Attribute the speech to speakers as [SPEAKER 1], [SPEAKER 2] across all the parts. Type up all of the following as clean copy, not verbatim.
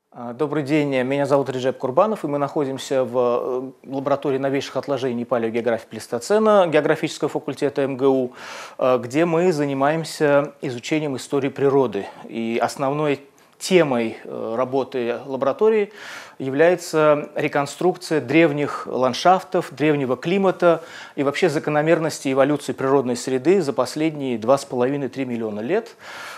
[SPEAKER 1] Добрый день, меня зовут Реджеп Курбанов, и мы находимся в лаборатории новейших отложений палеогеографии Плейстоцена географического факультета МГУ, где мы занимаемся изучением истории природы. И основной темой работы лаборатории является реконструкция древних ландшафтов, древнего климата и вообще закономерности эволюции природной среды за последние 2,5–3 миллиона лет.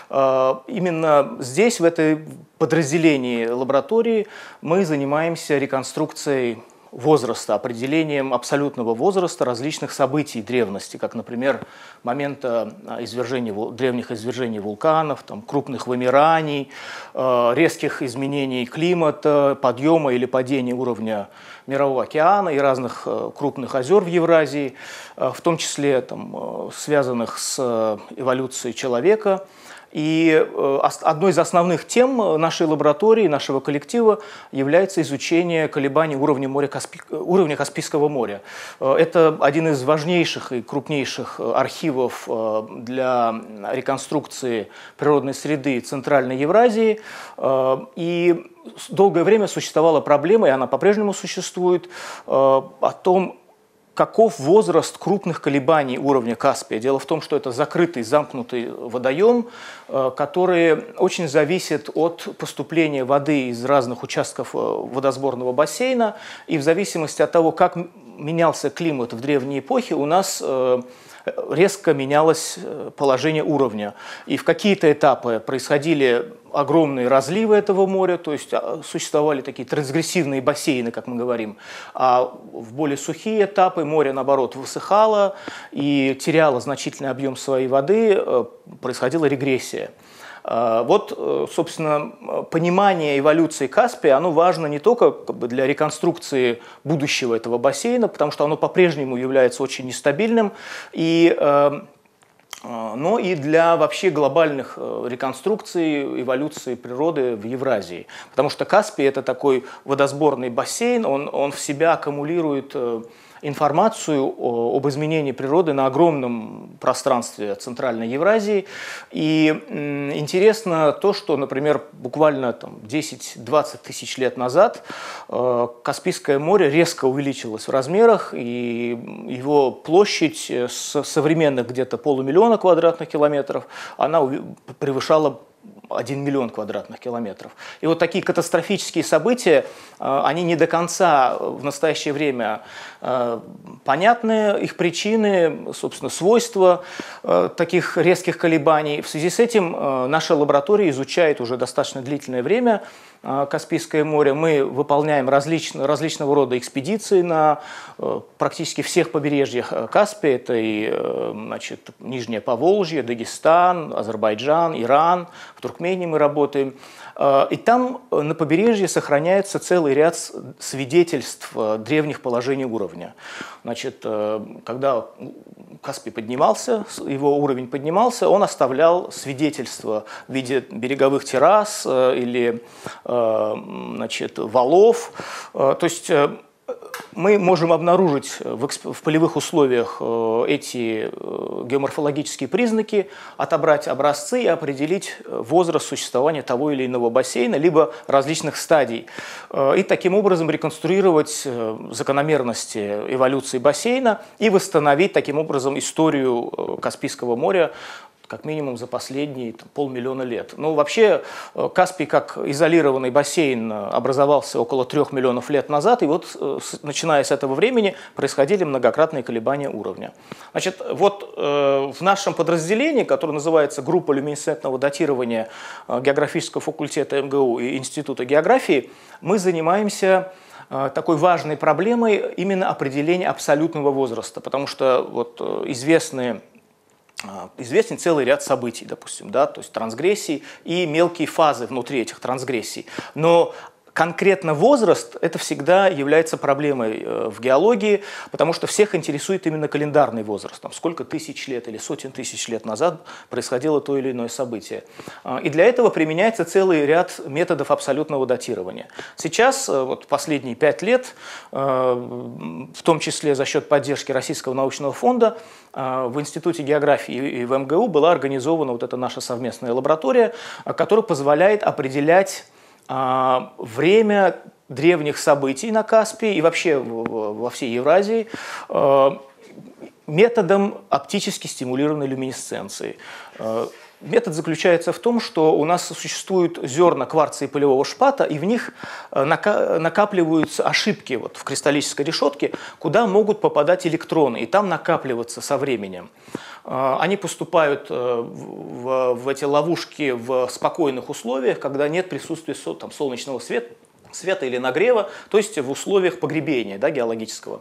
[SPEAKER 1] Именно здесь, в этой подразделении лаборатории, мы занимаемся реконструкцией возраста, определением абсолютного возраста различных событий древности, как, например, момента древних извержений вулканов, крупных вымираний, резких изменений климата, подъема или падения уровня Мирового океана и разных крупных озер в Евразии, в том числе связанных с эволюцией человека. И одной из основных тем нашей лаборатории, нашего коллектива является изучение колебаний уровня Каспийского моря. Это один из важнейших и крупнейших архивов для реконструкции природной среды Центральной Евразии. И долгое время существовала проблема, и она по-прежнему существует, о том, каков возраст крупных колебаний уровня Каспия. Дело в том, что это закрытый, замкнутый водоем, который очень зависит от поступления воды из разных участков водосборного бассейна. И в зависимости от того, как менялся климат в древней эпохе, у нас резко менялось положение уровня. И в какие-то этапы происходили огромные разливы этого моря, то есть существовали такие трансгрессивные бассейны, как мы говорим. А в более сухие этапы море, наоборот, высыхало и теряло значительный объем своей воды, происходила регрессия. Вот, собственно, понимание эволюции Каспия, оно важно не только для реконструкции будущего этого бассейна, потому что оно по-прежнему является очень нестабильным, но и для вообще глобальных реконструкций эволюции природы в Евразии. Потому что Каспий – это такой водосборный бассейн, он в себя аккумулирует информацию об изменении природы на огромном пространстве Центральной Евразии. И интересно то, что, например, буквально 10–20 тысяч лет назад Каспийское море резко увеличилось в размерах, и его площадь с современных где-то полумиллиона квадратных километров, она превышала 1 миллион квадратных километров. И вот такие катастрофические события, они не до конца в настоящее время понятны, их причины, собственно, свойства таких резких колебаний. В связи с этим наша лаборатория изучает уже достаточно длительное время Каспийское море. Мы выполняем различного рода экспедиции на практически всех побережьях Каспия. Это и Нижнее Поволжье, Дагестан, Азербайджан, Иран. В Туркмении мы работаем. И там на побережье сохраняется целый ряд свидетельств древних положений уровня. Когда Каспий поднимался, его уровень поднимался, он оставлял свидетельства в виде береговых террас или валов. То есть мы можем обнаружить в полевых условиях эти геоморфологические признаки, отобрать образцы и определить возраст существования того или иного бассейна, либо различных стадий. И таким образом реконструировать закономерности эволюции бассейна и восстановить таким образом историю Каспийского моря как минимум за последние полмиллиона лет. Ну, вообще, Каспий как изолированный бассейн образовался около 3 миллионов лет назад, и вот, начиная с этого времени, происходили многократные колебания уровня. В нашем подразделении, которое называется «Группа люминесцентного датирования географического факультета МГУ и Института географии», мы занимаемся такой важной проблемой именно определения абсолютного возраста, потому что известен целый ряд событий, допустим, то есть трансгрессий и мелкие фазы внутри этих трансгрессий. Но конкретно возраст – это всегда является проблемой в геологии, потому что всех интересует именно календарный возраст. Сколько тысяч лет или сотен тысяч лет назад происходило то или иное событие. И для этого применяется целый ряд методов абсолютного датирования. Сейчас, последние 5 лет, в том числе за счет поддержки Российского научного фонда, в Институте географии и в МГУ была организована эта наша совместная лаборатория, которая позволяет определять время древних событий на Каспии и вообще во всей Евразии методом оптически стимулированной люминесценции. Метод заключается в том, что у нас существуют зерна кварца и полевого шпата, и в них накапливаются ошибки вот в кристаллической решетке, куда могут попадать электроны, и там накапливаться со временем. Они поступают в эти ловушки в спокойных условиях, когда нет присутствия солнечного света или нагрева, то есть в условиях погребения, да, геологического.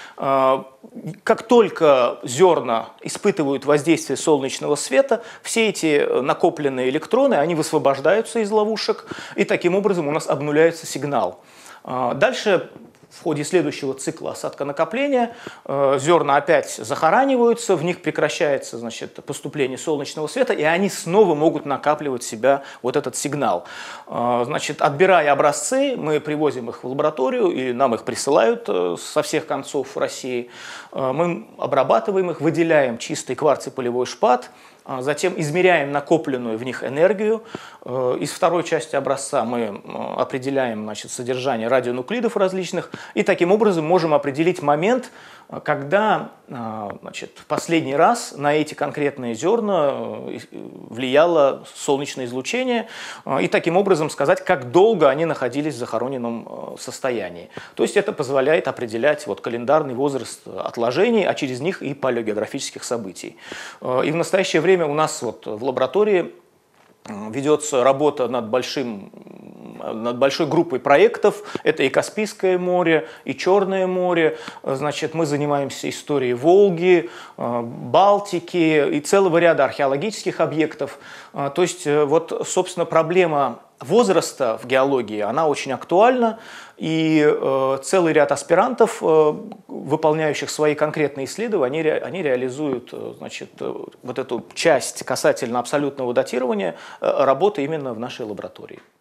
[SPEAKER 1] Как только зерна испытывают воздействие солнечного света, все эти накопленные электроны, они высвобождаются из ловушек, и таким образом у нас обнуляется сигнал. Дальше в ходе следующего цикла осадка-накопления зерна опять захораниваются, в них прекращается, значит, поступление солнечного света, и они снова могут накапливать в себя вот этот сигнал. Значит, отбирая образцы, мы привозим их в лабораторию, или нам их присылают со всех концов России. Мы обрабатываем их, выделяем чистый кварц и полевой шпат, затем измеряем накопленную в них энергию. Из второй части образца мы определяем, значит, содержание радионуклидов различных, и таким образом можем определить момент, когда, значит, в последний раз на эти конкретные зерна влияло солнечное излучение, и таким образом сказать, как долго они находились в захороненном состоянии. То есть это позволяет определять вот календарный возраст отложений, а через них и палеогеографических событий. И в настоящее время у нас вот в лаборатории ведется работа над большой группой проектов. Это и Каспийское море, и Черное море. Значит, мы занимаемся историей Волги, Балтики и целого ряда археологических объектов. То есть, вот, собственно, проблема возраста в геологии, она очень актуальна, и целый ряд аспирантов, выполняющих свои конкретные исследования, они реализуют, значит, вот эту часть касательно абсолютного датирования работы именно в нашей лаборатории.